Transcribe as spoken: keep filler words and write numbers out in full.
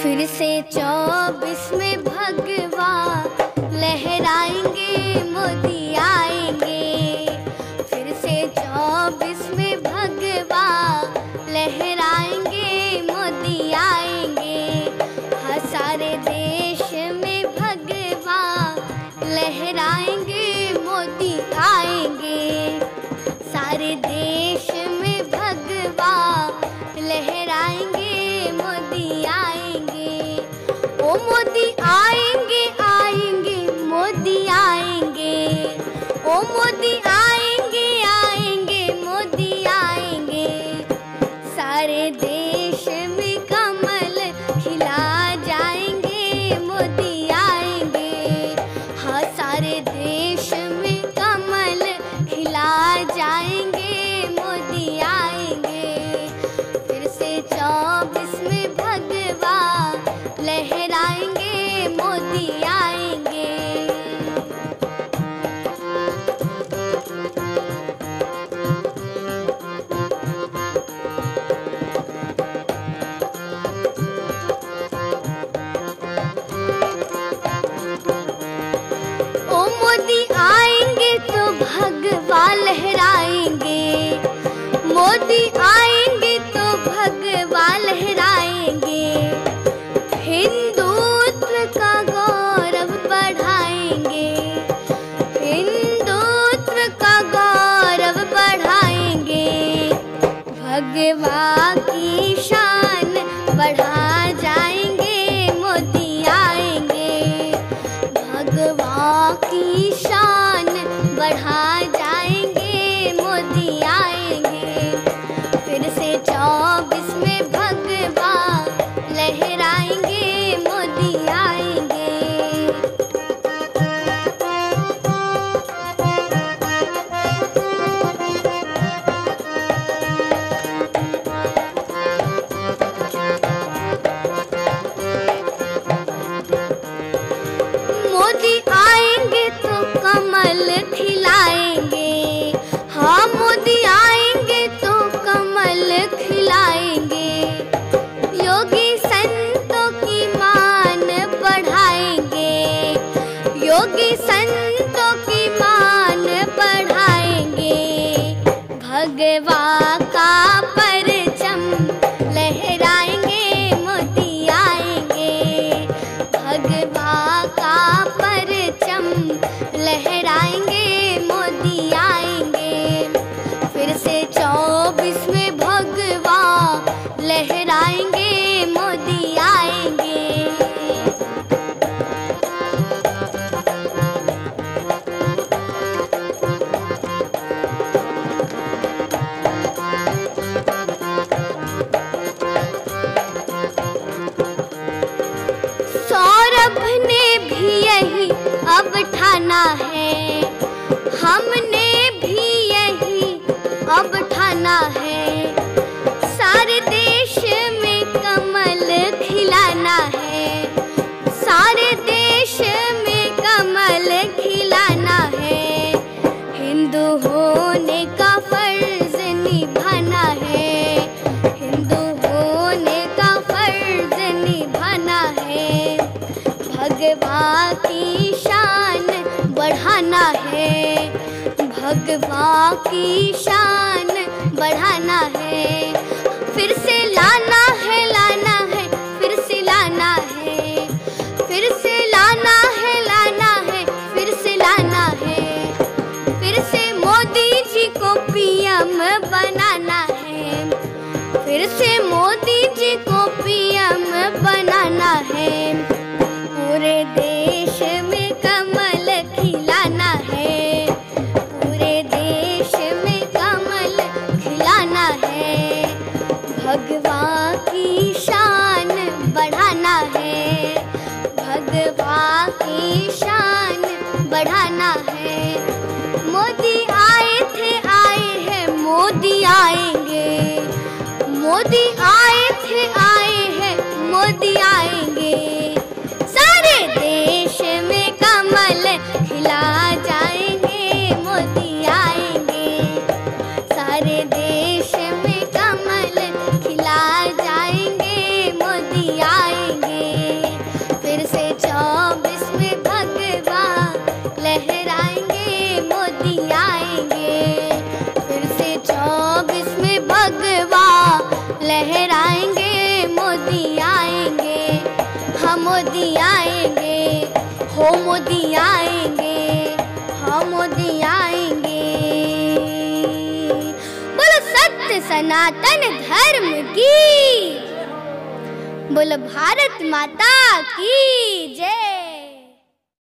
फिर से चौबीस में भगवा लहराएंगे, मोदी आएंगे। फिर से चौबीस में भगवा लहराएंगे, मोदी आएंगे। हर सारे देश में भगवा लहराएंगे, मोदी आएंगे। सारे देश में भगवा लहराएंगे, मोदी आएंगे। ओ मोदी आएंगे, आएंगे, मोदी आएंगे। ओ मोदी आएंगे, आएंगे, मोदी आएंगे। सारे देश में कमल खिला जाएंगे, मोदी आएंगे। हाँ, सारे देश में कमल खिला जाएंगे, मोदी आएंगे। फिर से चौबीस में भगवा लहराएंगे, मोदी आएंगे। ओ मोदी आएंगे तो भगवा लहराएंगे, मोदी आएंगे तो भगवा लहराएंगे। हिंदुत्व का गौरव बढ़ाएंगे, हिंदुत्व का गौरव बढ़ाएंगे। भगवा की शान बढ़ा जाएंगे, मोदी आएंगे। भगवा की शान बढ़ा जाएंगे, मोदी आएंगे। फिर से चौबीस में भगवा लहराएंगे, मोदी आएंगे। मोदी आएंगे तो कमल खिलाएंगे। हाँ, मोदी आएंगे तो कमल खिलाएंगे। योगी संतों की मान बढ़ाएंगे, योगी संतों की मान बढ़ाएंगे। भगवा का परचम लहराएंगे, मोदी आएंगे। भगवा का परचम लहराएंगे, मोदी आएंगे। फिर से चौबीस में भगवा लहराएंगे, मोदी आएंगे। सौरभ ने भी यही अब ठाना है, हमने भी यही अब ठाना है। सारे देश में कमल खिलाना है, सारे देश में कमल खिलाना है। हिंदू होने का फर्ज निभाना है, हिंदू होने का फर्ज निभाना है। भगवा की शान बढ़ाना है, भगवा की शान बढ़ाना है। फिर से लाना है, लाना है, फिर से लाना है। फिर से लाना है, लाना है, फिर से लाना है। फिर से मोदी जी को पीएम बनाना है, फिर से मोदी जी को पीएम बनाना है। पूरे देश में कमल खिलाना है, पूरे देश में कमल खिलाना है। भगवा की शान बढ़ाना है, भगवा की शान बढ़ाना है। मोदी आए थे, आए हैं, मोदी आएंगे। मोदी आए थे, आए हैं, मोदी आएंगे। सारे देश में कमल खिला जाएंगे, मोदी आएंगे। सारे देश में कमल खिला जाएंगे, मोदी आएंगे। हम मोदी आएंगे, हो मोदी आएंगे, हम मोदी आएंगे। बोलो सत्य सनातन धर्म की, बोलो भारत माता की जय।